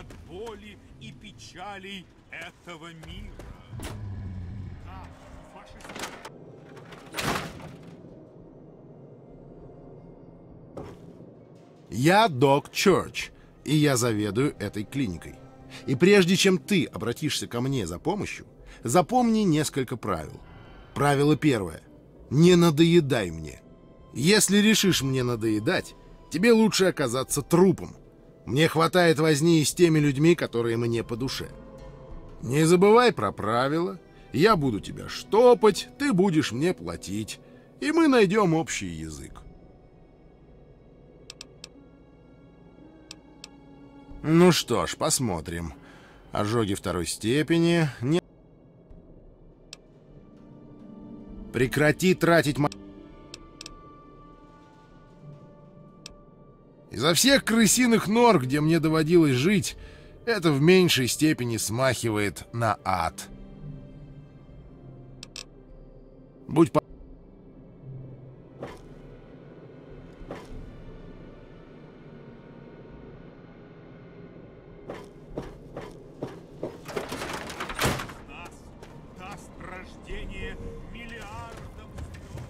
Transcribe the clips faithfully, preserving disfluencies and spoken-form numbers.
от боли и печалей этого мира. Как ваши... Я Док Чёрч, и я заведую этой клиникой. И прежде чем ты обратишься ко мне за помощью, запомни несколько правил. Правило первое. Не надоедай мне. Если решишь мне надоедать, тебе лучше оказаться трупом. Мне хватает возни и с теми людьми, которые мне по душе. Не забывай про правила. Я буду тебя штопать, ты будешь мне платить. И мы найдем общий язык. Ну что ж, посмотрим. Ожоги второй степени. Не... Прекрати тратить... мо- Изо всех крысиных нор, где мне доводилось жить, это в меньшей степени смахивает на ад. Будь по... Нас даст рождение миллиардов звезд.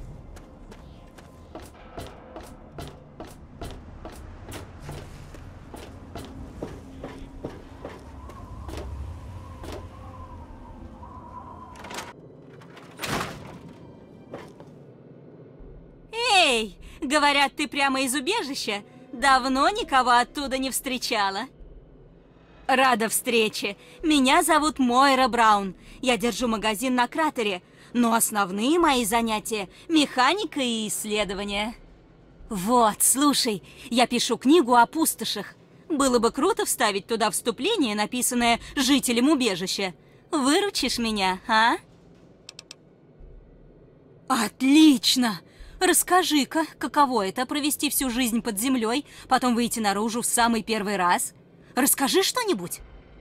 Эй, говорят, ты прямо из убежища? Давно никого оттуда не встречала. Рада встрече. Меня зовут Мойра Браун. Я держу магазин на кратере, но основные мои занятия – механика и исследования. Вот, слушай, я пишу книгу о пустошах. Было бы круто вставить туда вступление, написанное жителям убежища. Выручишь меня, а? Отлично! Расскажи-ка, каково это провести всю жизнь под землей, потом выйти наружу в самый первый раз? Расскажи что-нибудь.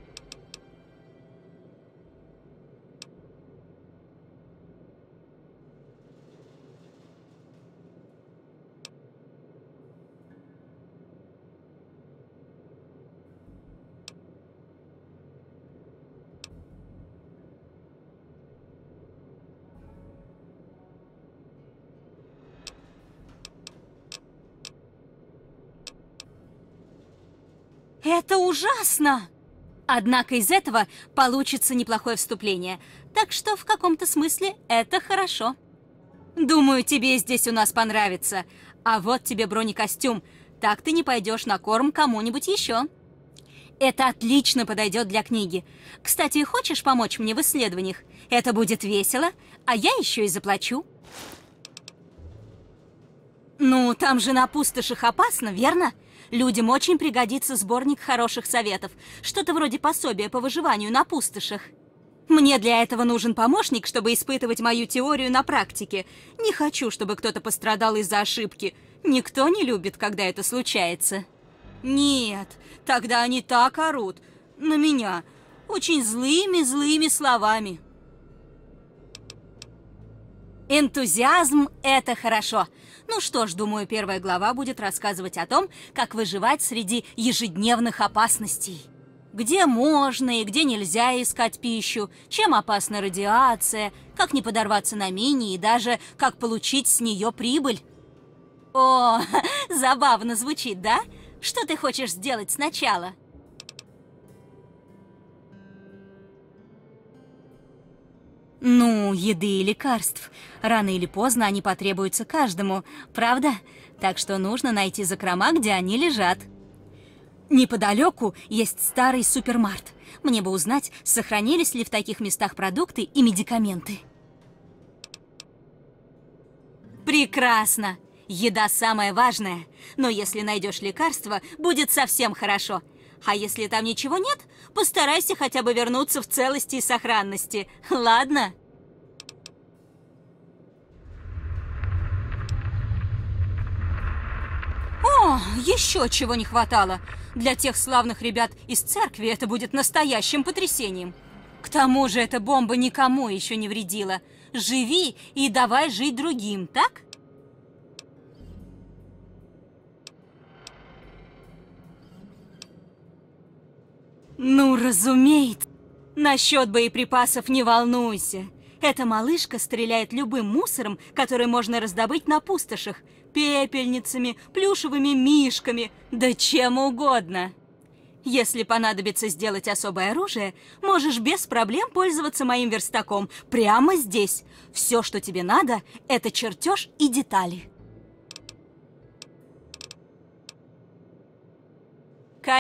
Это ужасно! Однако из этого получится неплохое вступление, так что в каком-то смысле это хорошо. Думаю, тебе здесь у нас понравится. А вот тебе бронекостюм, так ты не пойдешь на корм кому-нибудь еще. Это отлично подойдет для книги. Кстати, хочешь помочь мне в исследованиях? Это будет весело, а я еще и заплачу. Ну, там же на пустошах опасно, верно? Людям очень пригодится сборник хороших советов. Что-то вроде пособия по выживанию на пустошах. Мне для этого нужен помощник, чтобы испытывать мою теорию на практике. Не хочу, чтобы кто-то пострадал из-за ошибки. Никто не любит, когда это случается. Нет, тогда они так орут на меня. Очень злыми-злыми словами. Энтузиазм – это хорошо. Ну что ж, думаю, первая глава будет рассказывать о том, как выживать среди ежедневных опасностей. Где можно и где нельзя искать пищу, чем опасна радиация, как не подорваться на мине и даже как получить с нее прибыль. О, забавно звучит, да? Что ты хочешь сделать сначала? Ну, еды и лекарств. Рано или поздно они потребуются каждому, правда? Так что нужно найти закрома, где они лежат. Неподалеку есть старый супермарт. Мне бы узнать, сохранились ли в таких местах продукты и медикаменты. Прекрасно! Еда самое важное. Но если найдешь лекарство, будет совсем хорошо. А если там ничего нет, постарайся хотя бы вернуться в целости и сохранности. Ладно? О, еще чего не хватало. Для тех славных ребят из церкви это будет настоящим потрясением. К тому же эта бомба никому еще не вредила. Живи и давай жить другим, так? Ну, разумеется. Насчет боеприпасов не волнуйся. Эта малышка стреляет любым мусором, который можно раздобыть на пустошах. Пепельницами, плюшевыми мишками, да чем угодно. Если понадобится сделать особое оружие, можешь без проблем пользоваться моим верстаком прямо здесь. Все, что тебе надо, это чертеж и детали. Ка-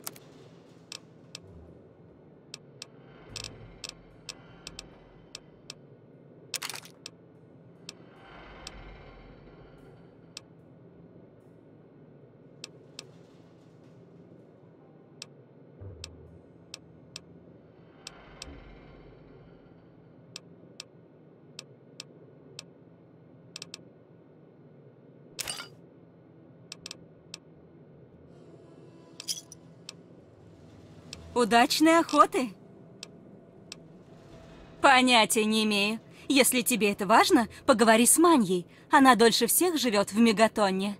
Удачной охоты! Понятия не имею. Если тебе это важно, поговори с Маньей. Она дольше всех живет в Мегатонне.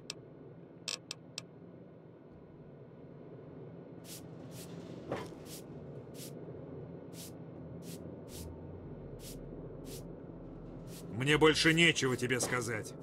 Мне больше нечего тебе сказать.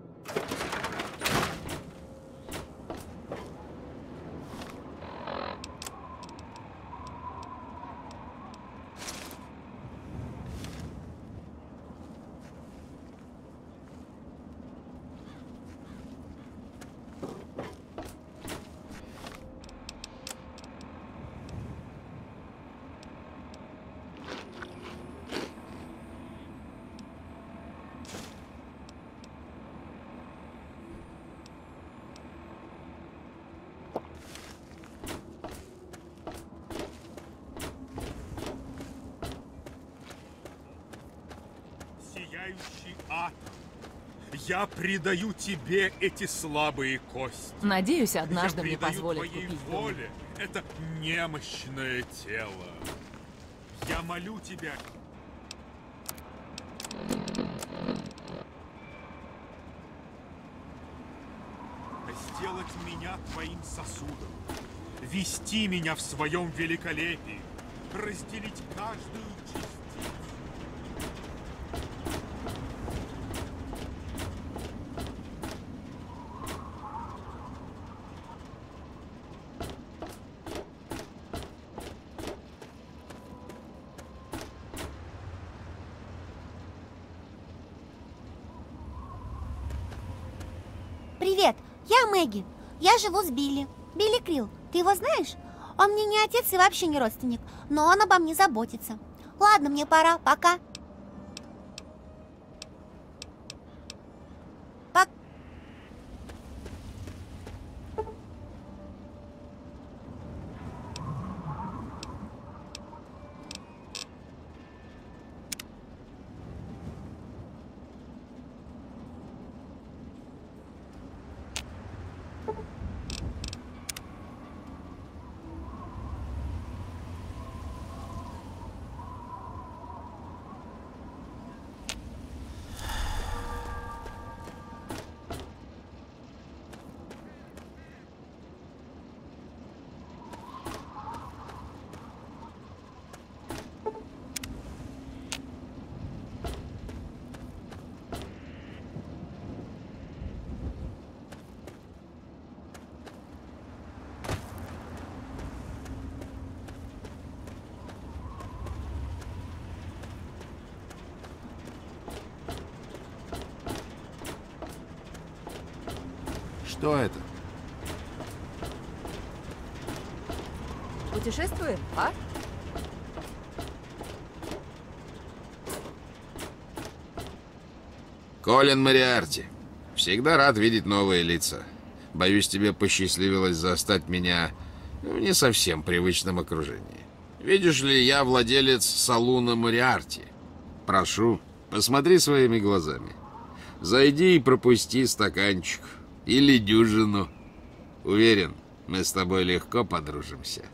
Сияющий атом. Я предаю тебе эти слабые кости. Надеюсь, однажды Я мне предаю позволят твоей купить дом. воле это немощное тело. Я молю тебя. Сделать меня твоим сосудом, вести меня в своем великолепии, разделить каждую частицу. Привет, я Мэгги. Я живу с Билли. Билли Крилл. Ты его знаешь? Он мне не отец и вообще не родственник, но он обо мне заботится. Ладно, мне пора. Пока. Пок- Что это? Путешествуем, а? Колин Мориарти. Всегда рад видеть новые лица. Боюсь, тебе посчастливилось застать меня в не совсем привычном окружении. Видишь ли, я владелец салуна Мориарти. Прошу, посмотри своими глазами. Зайди и пропусти стаканчик. Или дюжину. Уверен, мы с тобой легко подружимся.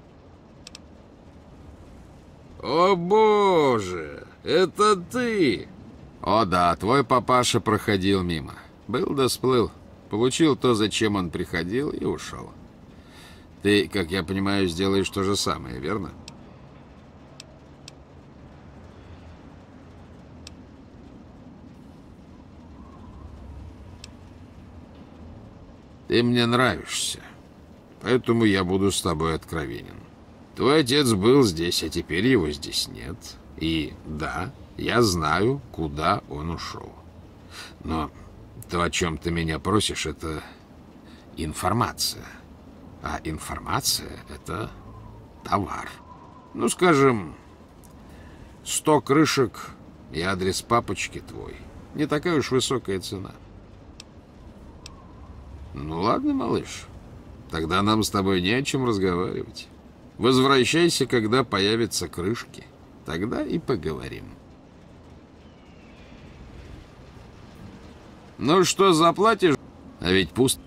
О боже, это ты! О да, твой папаша проходил мимо. Был да сплыл. Получил то, зачем он приходил, и ушел. Ты, как я понимаю, сделаешь то же самое, верно? Ты мне нравишься, поэтому я буду с тобой откровенен. Твой отец был здесь, а теперь его здесь нет. И да, я знаю, куда он ушел. Но то, о чем ты меня просишь, это информация. А информация — это товар. Ну, скажем, сто крышек и адрес папочки твой. Не такая уж высокая цена. Ну ладно, малыш, тогда нам с тобой не о чем разговаривать. Возвращайся, когда появятся крышки. Тогда и поговорим. Ну что, заплатишь? А ведь пусто.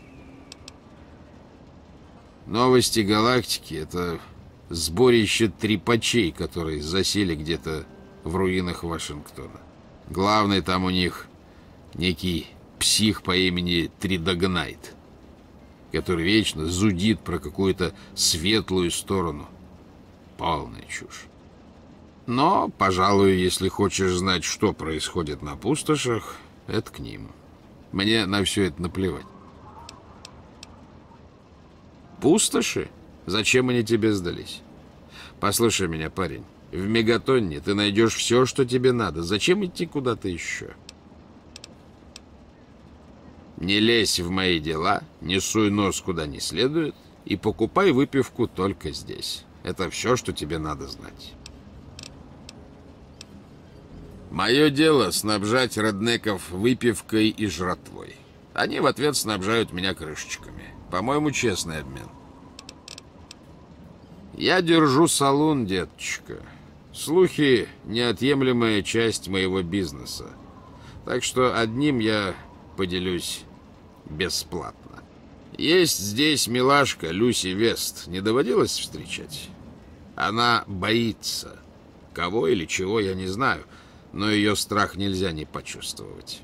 Новости галактики — это сборище трепачей, которые засели где-то в руинах Вашингтона. Главный там у них некий псих по имени Тридогнайт, который вечно зудит про какую-то светлую сторону. Полная чушь. Но, пожалуй, если хочешь знать, что происходит на пустошах, это к ним. Мне на все это наплевать. Пустоши? Зачем они тебе сдались? Послушай меня, парень. В Мегатонне ты найдешь все, что тебе надо. Зачем идти куда-то еще? Не лезь в мои дела, не суй нос куда не следует и покупай выпивку только здесь. Это все, что тебе надо знать. Мое дело — снабжать реднеков выпивкой и жратвой. Они в ответ снабжают меня крышечками. По-моему, честный обмен. Я держу салун, деточка. Слухи — неотъемлемая часть моего бизнеса. Так что одним я поделюсь бесплатно. Есть здесь милашка Люси Вест. Не доводилось встречать? Она боится. Кого или чего, я не знаю, но ее страх нельзя не почувствовать.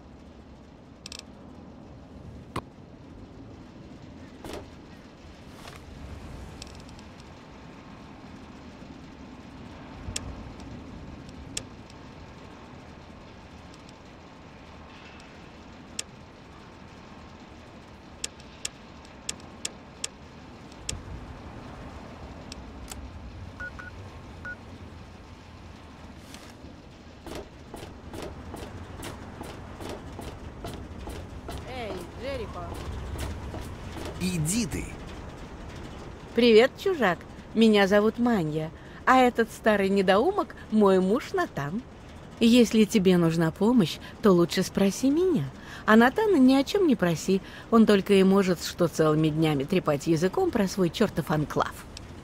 Иди ты. Привет, чужак. Меня зовут Манья, а этот старый недоумок — мой муж Натан. Если тебе нужна помощь, то лучше спроси меня. А Натана ни о чем не проси, он только и может что целыми днями трепать языком про свой чертов анклав.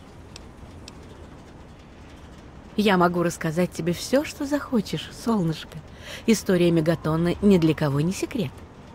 Я могу рассказать тебе все, что захочешь, солнышко. История Мегатонны ни для кого не секрет.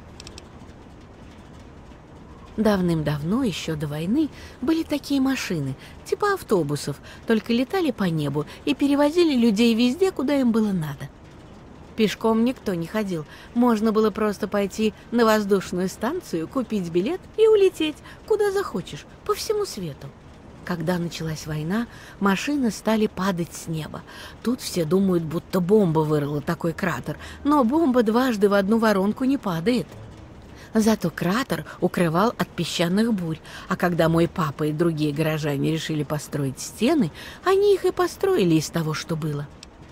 Давным-давно, еще до войны, были такие машины, типа автобусов, только летали по небу и перевозили людей везде, куда им было надо. Пешком никто не ходил, можно было просто пойти на воздушную станцию, купить билет и улететь, куда захочешь, по всему свету. Когда началась война, машины стали падать с неба. Тут все думают, будто бомба вырыла такой кратер, но бомба дважды в одну воронку не падает. Зато кратер укрывал от песчаных бурь, а когда мой папа и другие горожане решили построить стены, они их и построили из того, что было.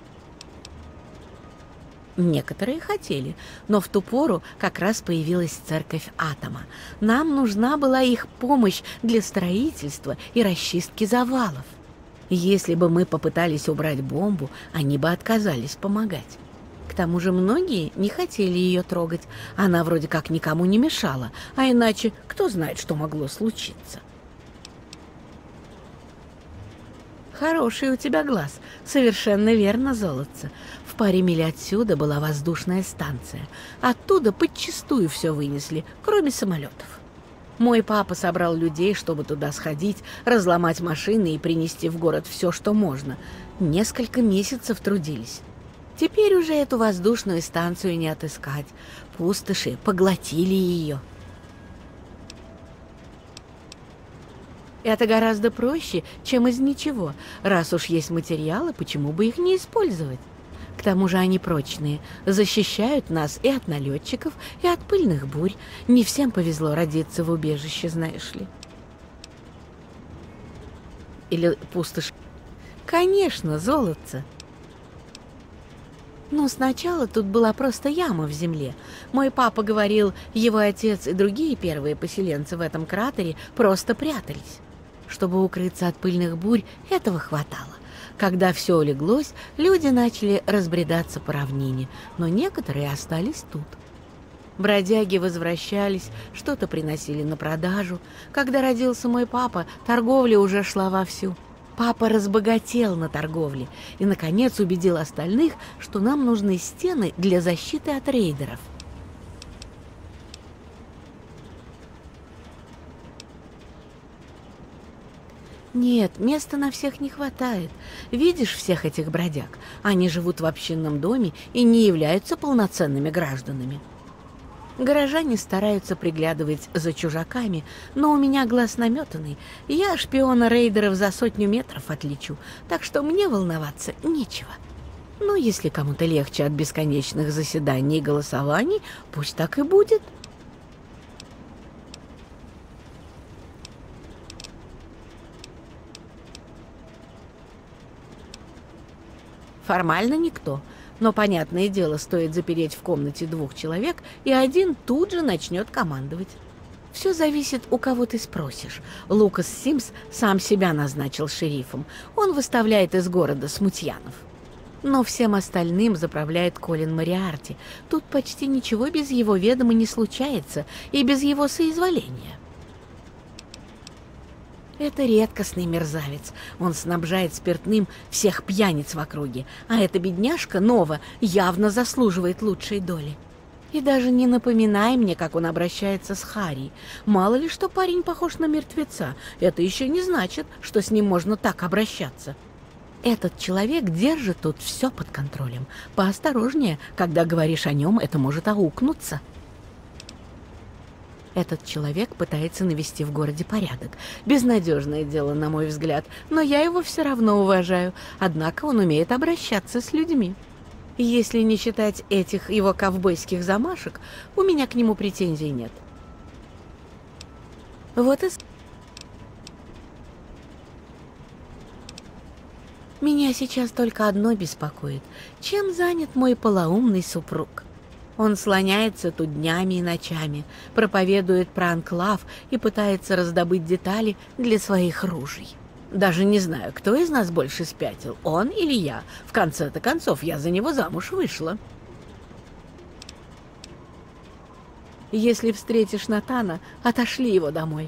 Некоторые хотели, но в ту пору как раз появилась церковь Атома. Нам нужна была их помощь для строительства и расчистки завалов. Если бы мы попытались убрать бомбу, они бы отказались помогать. К тому же многие не хотели ее трогать. Она вроде как никому не мешала, а иначе кто знает, что могло случиться. Хороший у тебя глаз. Совершенно верно, золотце. В паре миль отсюда была воздушная станция. Оттуда подчистую все вынесли, кроме самолетов. Мой папа собрал людей, чтобы туда сходить, разломать машины и принести в город все, что можно. Несколько месяцев трудились. Теперь уже эту воздушную станцию не отыскать. Пустоши поглотили ее. Это гораздо проще, чем из ничего. Раз уж есть материалы, почему бы их не использовать? К тому же они прочные, защищают нас и от налетчиков, и от пыльных бурь. Не всем повезло родиться в убежище, знаешь ли. Или пустошь. Конечно, золотце. Ну, сначала тут была просто яма в земле. Мой папа говорил, его отец и другие первые поселенцы в этом кратере просто прятались. Чтобы укрыться от пыльных бурь, этого хватало. Когда все улеглось, люди начали разбредаться по равнине, но некоторые остались тут. Бродяги возвращались, что-то приносили на продажу. Когда родился мой папа, торговля уже шла вовсю. Папа разбогател на торговле и, наконец, убедил остальных, что нам нужны стены для защиты от рейдеров. Нет, места на всех не хватает. Видишь всех этих бродяг? Они живут в общинном доме и не являются полноценными гражданами. Горожане стараются приглядывать за чужаками, но у меня глаз наметанный. Я шпиона рейдеров за сотню метров отличу, так что мне волноваться нечего. Но если кому-то легче от бесконечных заседаний и голосований, пусть так и будет. Формально никто, но, понятное дело, стоит запереть в комнате двух человек, и один тут же начнет командовать. Все зависит, у кого ты спросишь. Лукас Симс сам себя назначил шерифом. Он выставляет из города смутьянов. Но всем остальным заправляет Колин Мориарти. Тут почти ничего без его ведома не случается, и без его соизволения. Это редкостный мерзавец. Он снабжает спиртным всех пьяниц в округе, а эта бедняжка Нова явно заслуживает лучшей доли. И даже не напоминай мне, как он обращается с Харри. Мало ли, что парень похож на мертвеца. Это еще не значит, что с ним можно так обращаться. Этот человек держит тут все под контролем. Поосторожнее, когда говоришь о нем, это может аукнуться. Этот человек пытается навести в городе порядок. Безнадежное дело, на мой взгляд, но я его все равно уважаю. Однако он умеет обращаться с людьми. Если не считать этих его ковбойских замашек, у меня к нему претензий нет. Вот и... Меня сейчас только одно беспокоит. Чем занят мой полоумный супруг? Он слоняется тут днями и ночами, проповедует про анклав и пытается раздобыть детали для своих ружей. Даже не знаю, кто из нас больше спятил, он или я. В конце-то концов, я за него замуж вышла. Если встретишь Натана, отошли его домой.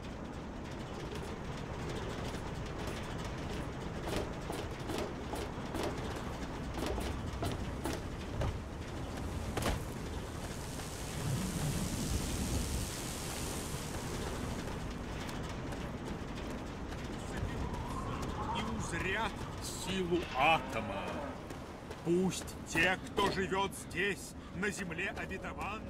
Силу атома. Пусть те, кто живет здесь, на земле обетованной...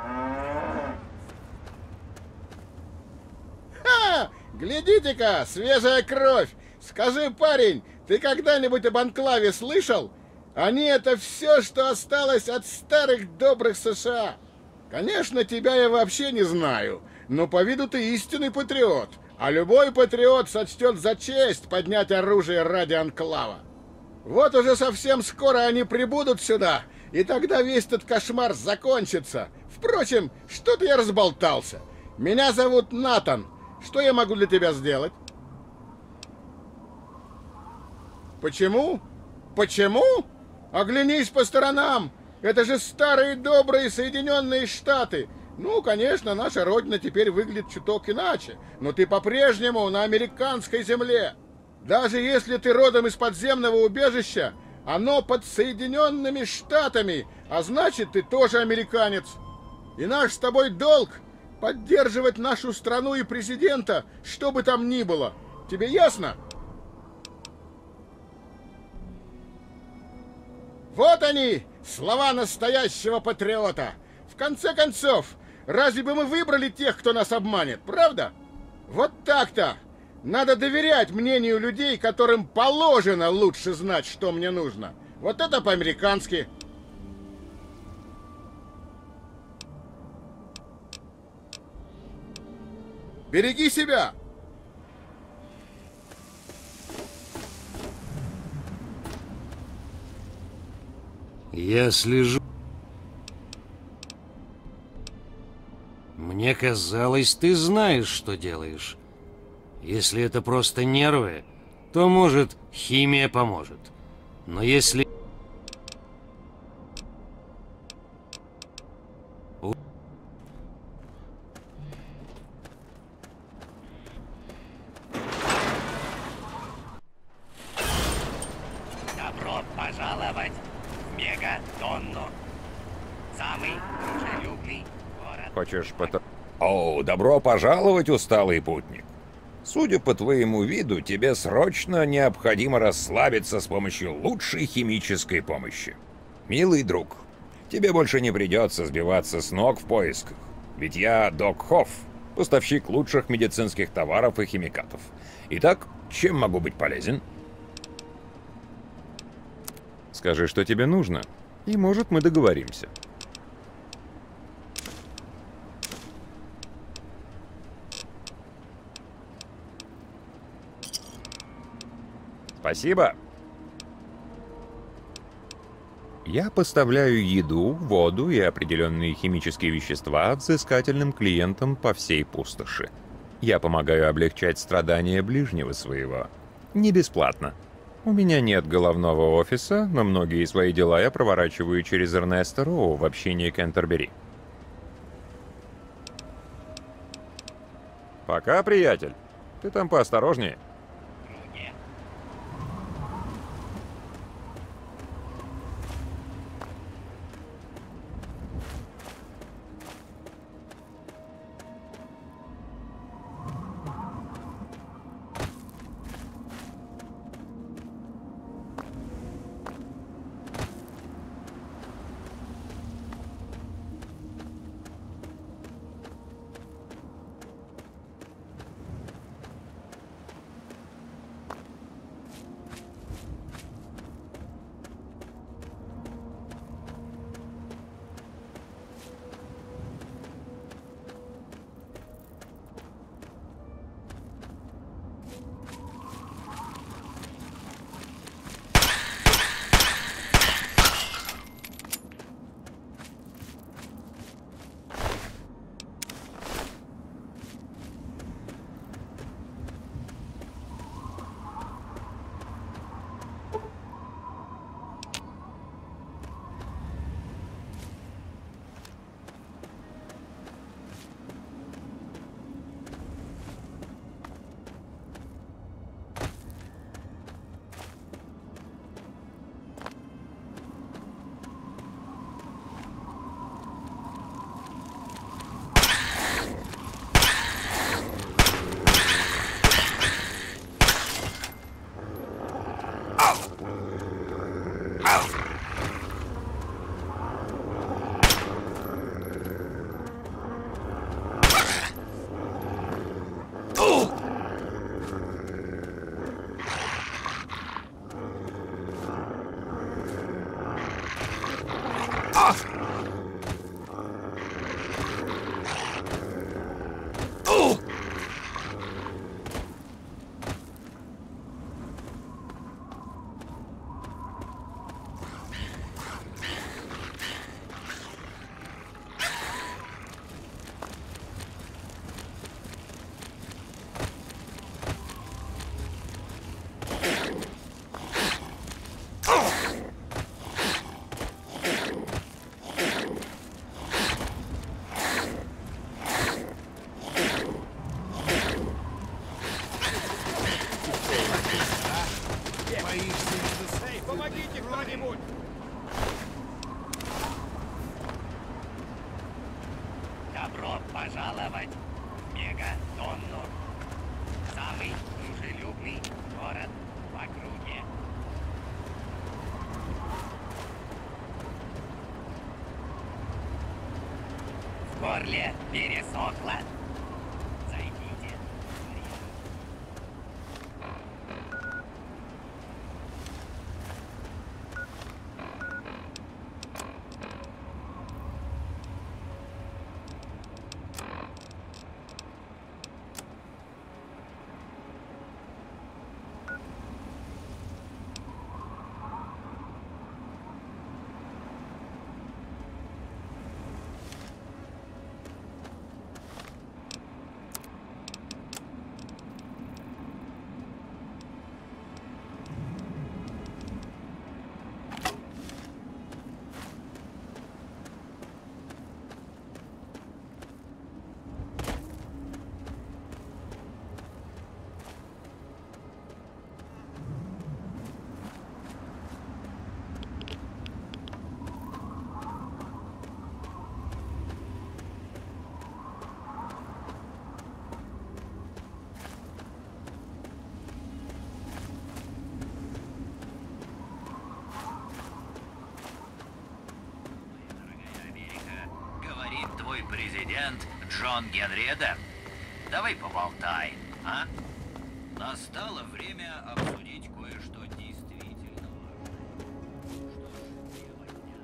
Ха! Глядите-ка, свежая кровь! Скажи, парень, ты когда-нибудь об анклаве слышал? Они — это все, что осталось от старых добрых США. Конечно, тебя я вообще не знаю, но по виду ты истинный патриот. А любой патриот сочтет за честь поднять оружие ради анклава. Вот уже совсем скоро они прибудут сюда, и тогда весь этот кошмар закончится. Впрочем, что-то я разболтался. Меня зовут Натан. Что я могу для тебя сделать? Почему? Почему? Оглянись по сторонам. Это же старые добрые Соединенные Штаты. Ну, конечно, наша родина теперь выглядит чуток иначе, но ты по-прежнему на американской земле. Даже если ты родом из подземного убежища, оно под Соединенными Штатами, а значит, ты тоже американец. И наш с тобой долг — поддерживать нашу страну и президента, что бы там ни было. Тебе ясно? Вот они, слова настоящего патриота. В конце концов, разве бы мы выбрали тех, кто нас обманет, правда? Вот так-то. Надо доверять мнению людей, которым положено лучше знать, что мне нужно. Вот это по-американски. Береги себя! Я слежу. Мне казалось, ты знаешь, что делаешь. Если это просто нервы, то, может, химия поможет. Но если... Добро пожаловать в Мегатонну. Самый дружелюбный город. Хочешь потом... О, добро пожаловать, усталый путник. Судя по твоему виду, тебе срочно необходимо расслабиться с помощью лучшей химической помощи. Милый друг, тебе больше не придется сбиваться с ног в поисках. Ведь я Док Хофф, поставщик лучших медицинских товаров и химикатов. Итак, чем могу быть полезен? Скажи, что тебе нужно, и, может, мы договоримся. Спасибо. Я поставляю еду, воду и определенные химические вещества взыскательным клиентам по всей пустоши. Я помогаю облегчать страдания ближнего своего. Не бесплатно. У меня нет головного офиса, но многие свои дела я проворачиваю через Эрнеста Роу в общении Кентербери. Пока, приятель. Ты там поосторожнее. Помогите кто-нибудь! Добро пожаловать в Мегатонну. Самый дружелюбный город в округе. В горле пересохло. Зайдите. агент Джон Генри Эден. Давай поболтаем, а? Настало время обсудить кое-что действительно важное. Что ж, дело дня.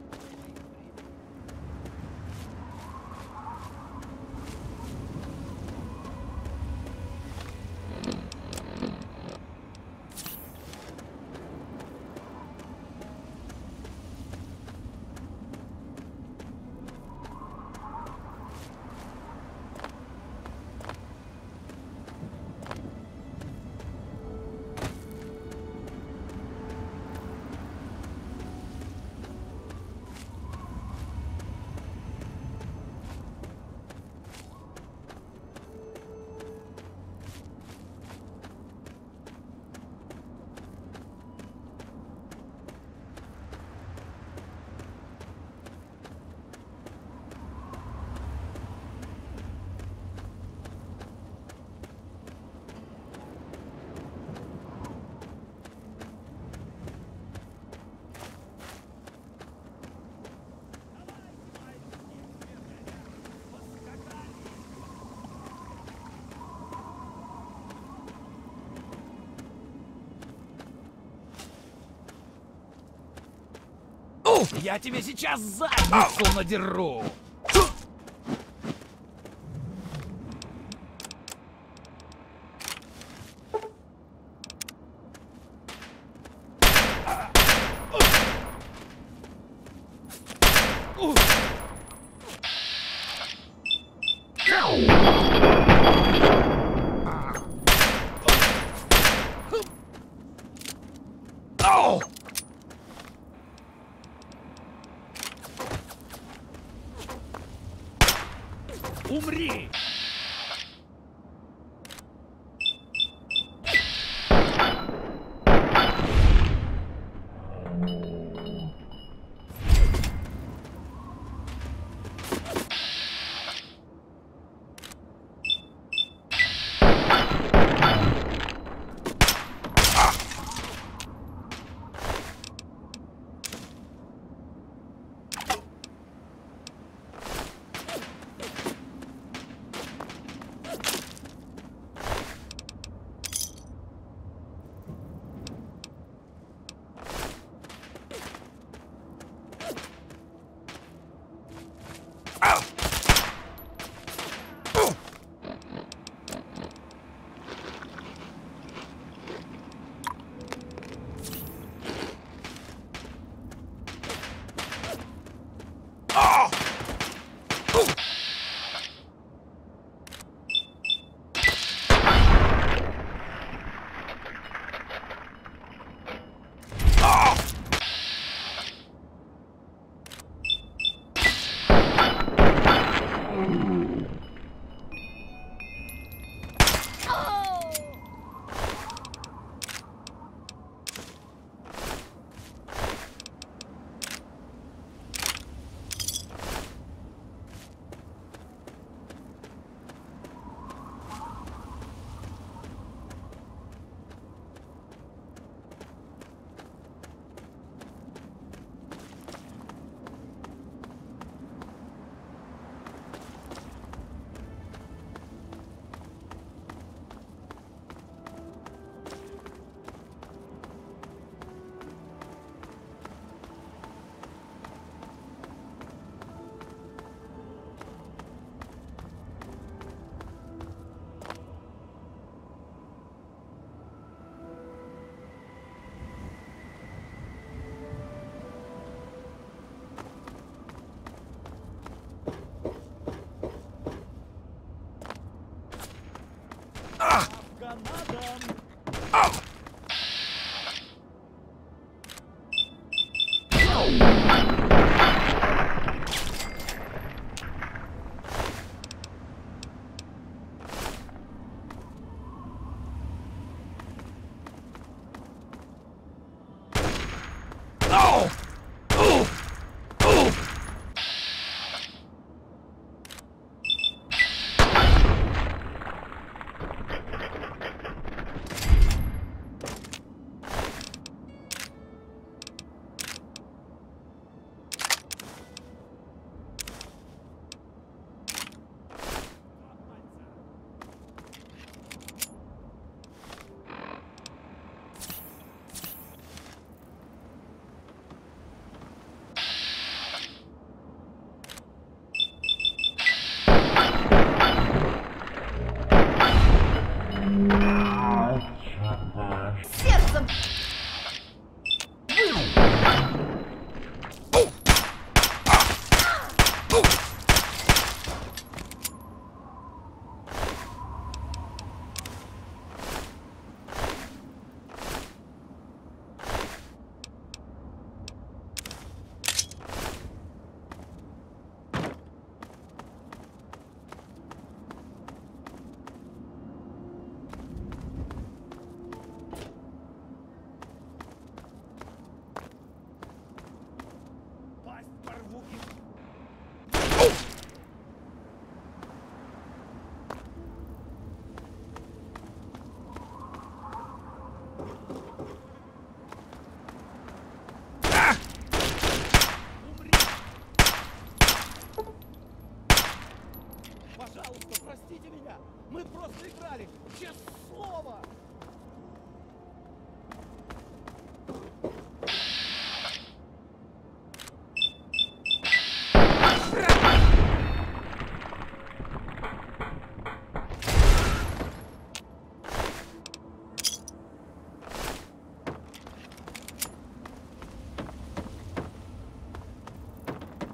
Я тебе сейчас задницу надеру! Умри!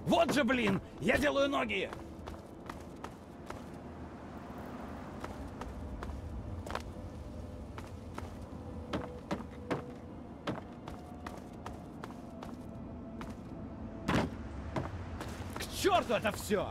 Вот же, блин! Я делаю ноги! К черту это все!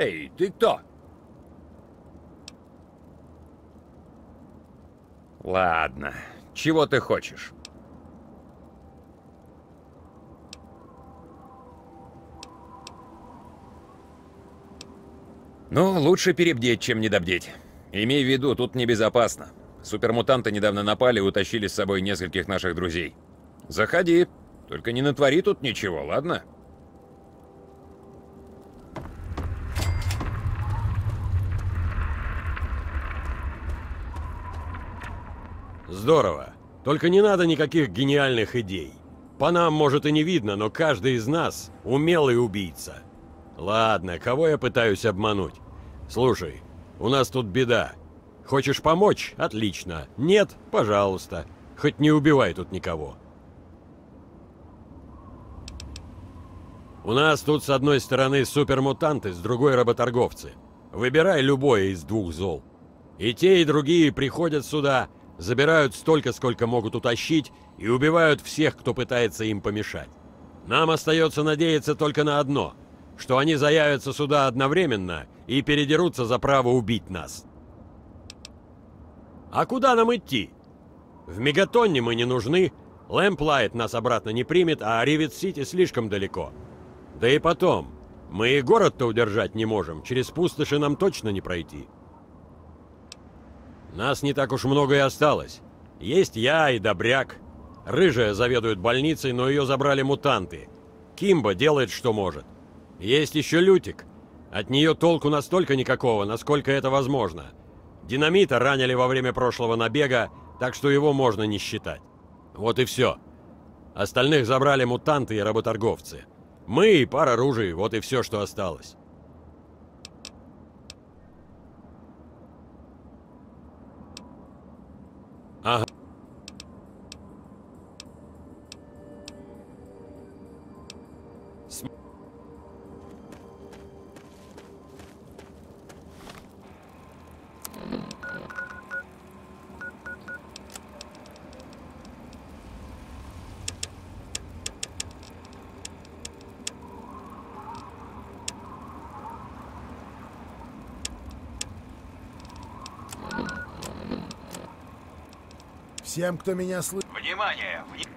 Эй, ты кто? Ладно, чего ты хочешь? Ну, лучше перебдеть, чем недобдеть. Имей в виду, тут небезопасно. Супермутанты недавно напали и утащили с собой нескольких наших друзей. Заходи, только не натвори тут ничего, ладно? Здорово. Только не надо никаких гениальных идей. По нам, может, и не видно, но каждый из нас умелый убийца. Ладно, кого я пытаюсь обмануть? Слушай, у нас тут беда. Хочешь помочь? Отлично. Нет? Пожалуйста. Хоть не убивай тут никого. У нас тут с одной стороны супермутанты, с другой работорговцы. Выбирай любое из двух зол. И те, и другие приходят сюда, забирают столько, сколько могут утащить, и убивают всех, кто пытается им помешать. Нам остается надеяться только на одно, что они заявятся сюда одновременно и передерутся за право убить нас. А куда нам идти? В Мегатонне мы не нужны, Лэмплайт нас обратно не примет, а Ривет-Сити слишком далеко. Да и потом, мы и город-то удержать не можем, через пустоши нам точно не пройти. Нас не так уж много и осталось. Есть я и Добряк. Рыжая заведует больницей, но ее забрали мутанты. Кимба делает, что может. Есть еще Лютик. От нее толку настолько никакого, насколько это возможно. Динамита ранили во время прошлого набега, так что его можно не считать. Вот и все. Остальных забрали мутанты и работорговцы. Мы и пара ружей, вот и все, что осталось. Ага. См... Всем, кто меня слышит. Внимание! Вни...